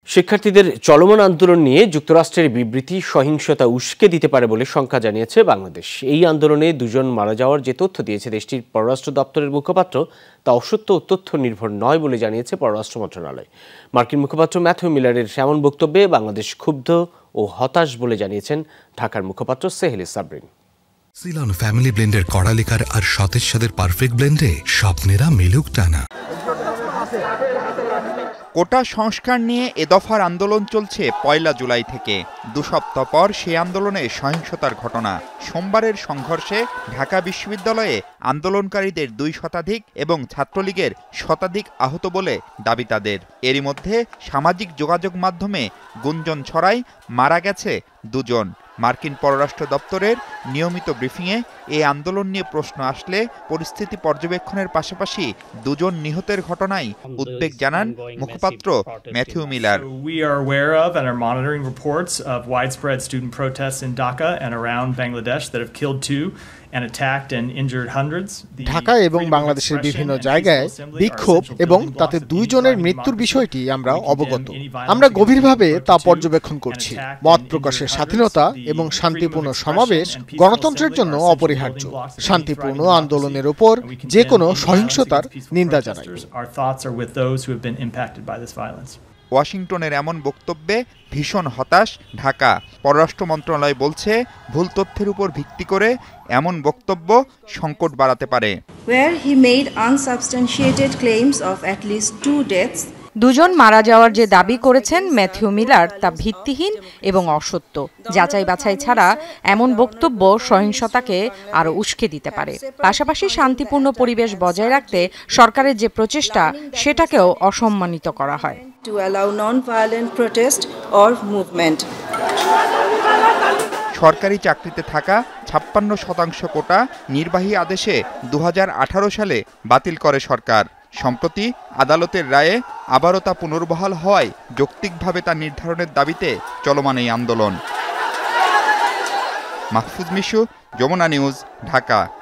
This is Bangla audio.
শিক্ষার্থীদের চলমান আন্দোলন নিয়ে যুক্তরাষ্ট্রের বিবৃতি সহিংসতা উস্কে দিতে পারে বলে শঙ্কা জানিয়েছে বাংলাদেশ। এই আন্দোলনে দুজন মারা যাওয়ার যে তথ্য দিয়েছে দেশটির পররাষ্ট্র দপ্তরের মুখপাত্র তা অসত্য ও তথ্য নির্ভর নয় বলে জানিয়েছে পররাষ্ট্র মন্ত্রণালয়। মার্কিন মুখপাত্র ম্যাথিউ মিলারের এমন বক্তব্যে বাংলাদেশ ক্ষুব্ধ ও হতাশ বলে জানিয়েছেন ঢাকার মুখপাত্র সেহেলি সাবরিন। সিলন ফ্যামিলি ব্লেন্ডের কড়ালিকার আর সতেজ স্বাদের পারফেক্ট ব্লেন্ডে স্বপ্নেরা মিলুক টানা। কোটা সংস্কার নিয়ে এ দফার আন্দোলন চলছে ১ জুলাই থেকে। ২ সপ্তাহ পর সেই আন্দোলনে সহিংসতার ঘটনা। সোমবারের সংঘর্ষে ঢাকা বিশ্ববিদ্যালয়ে আন্দোলনকারীদের ২ শতাধিক এবং ছাত্রলীগের শতাধিক আহত বলে দাবি তাদের। এরই মধ্যে সামাজিক যোগাযোগ মাধ্যমে গুঞ্জন ছড়ায় মারা গেছে ২ জন। মার্কিন পররাষ্ট্র দপ্তরের নিয়মিত ব্রিফিংয়ে এই আন্দোলন নিয়ে প্রশ্ন আসলে পরিস্থিতি পর্যবেক্ষণের পাশাপাশি ২ জন নিহতের ঘটনায় উদ্বেগ জানান মুখপাত্র Matthew Miller. We are aware of and are monitoring reports of widespread student protests in Dhaka and around Bangladesh that have killed 2 and attacked and injured hundreds. Dhaka এবং বাংলাদেশের বিভিন্ন জায়গায় বিক্ষোভ এবং তাতে ২ জনের মৃত্যুর বিষয়টি আমরা অবগত। আমরা গভীরভাবে তা পর্যবেক্ষণ করছি। মত প্রকাশের স্বাধীনতা এবং শান্তিপূর্ণ সমাবেশ গণতন্ত্রের জন্য অপরিহার্য। শান্তিপূর্ণ আন্দোলনের উপর যে কোনো সহিংসতার নিন্দা জানাই। ওয়াশিংটনের এমন বক্তব্যে ভীষণ হতাশ ঢাকা। পররাষ্ট্র মন্ত্রণালয় বলছে, ভুল তথ্যের উপর ভিত্তি করে এমন বক্তব্য সংকট বাড়াতে পারে। Where he made unsubstantiated claims of at least 2 deaths. ২ জন মারা যাওয়ার যে দাবি করেছেন ম্যাথিউ মিলার তা ভিত্তিহীন এবং অসত্য। যাচাই বাছাই ছাড়া এমন বক্তব্য সহিংসতাকে আরও উস্কে দিতে পারে। পাশাপাশি শান্তিপূর্ণ পরিবেশ বজায় রাখতে সরকারের যে প্রচেষ্টা সেটাকেও অসম্মানিত করা হয়। To allow non-violent protest or movement. সরকারি চাকরিতে থাকা ৫৬% কোটা নির্বাহী আদেশে ২০১৮ সালে বাতিল করে সরকার। সম্প্রতি আদালতের রায়ে আবারও তা পুনর্বহাল হওয়ায় যৌক্তিকভাবে তা নির্ধারণের দাবিতে চলমান এই আন্দোলন। মাহফুজ মিশু, যমুনা নিউজ, ঢাকা।